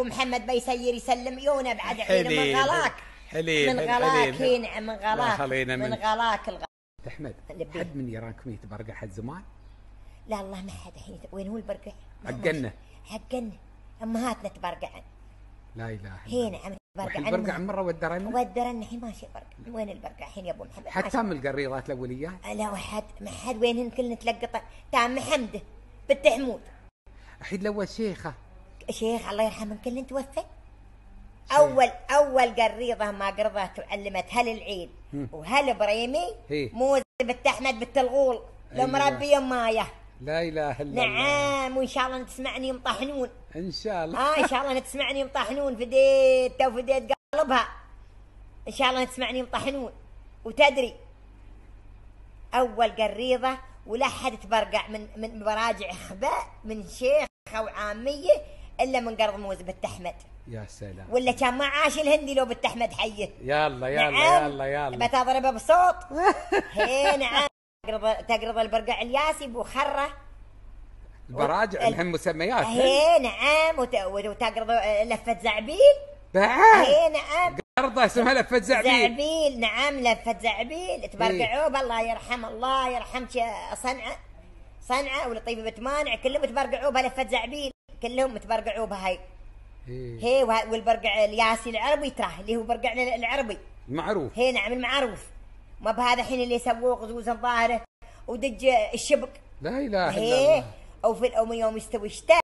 محمد بيسير يسلم يونا بعد حين من غلاك حليل من غلاك هنا من غلاك من غلاك احمد حد من يراكم يتبرقع حد زمان؟ لا الله ما حد الحين. وين هو البرقع؟ حقنا امهاتنا تبرقعن. لا اله الا الله. هنا برقع البرقع مره ودرنا الحين ماشي برقع. وين البرقع الحين يا ابو محمد؟ حتى من القريضات الاوليات لا ما حد وينهن كلنا تلقط تام حمده بنت حمود. الحين الاول شيخه الله يرحمه كلنا توفى. اول قريضه ما قرضت وعلمت هل العيد وهل بريمي مو بنت احمد بنت الغول لمربي مايه. لا اله الا الله. نعم وان شاء الله تسمعني يمطحنون ان شاء الله. ان شاء الله تسمعني يمطحنون فديت قلبها. ان شاء الله تسمعني يمطحنون. وتدري اول قريضه ولا حد تبرقع من مراجع اخباء من شيخه وعاميه الا من قرض موز بنت احمد. يا سلام. ولا كان ما عاش الهندي لو بنت احمد حيه. يلا نعم. بتضربها بصوت. هي نعم. تقرض البرقع الياسي بوخره البراجع لهم مسميات. هي نعم. وتقرض لفه زعبيل بعد. هي نعم. قرضه اسمها لفه زعبيل. نعم لفه زعبيل تبرقعوه. الله يرحم صنعه ولطيفه بنت مانع كلهم تبرقعوه بلفه زعبيل. كلهم تبرقعوه بهاي. هي والبرقع الياسي العربي تراه اللي هو برقعنا العربي معروف. هي نعم المعروف. ما بهذا الحين اللي يسووه غزوز الظاهره ودج الشبك. لا اله الا الله. او في الام يوم يستوي الشتاء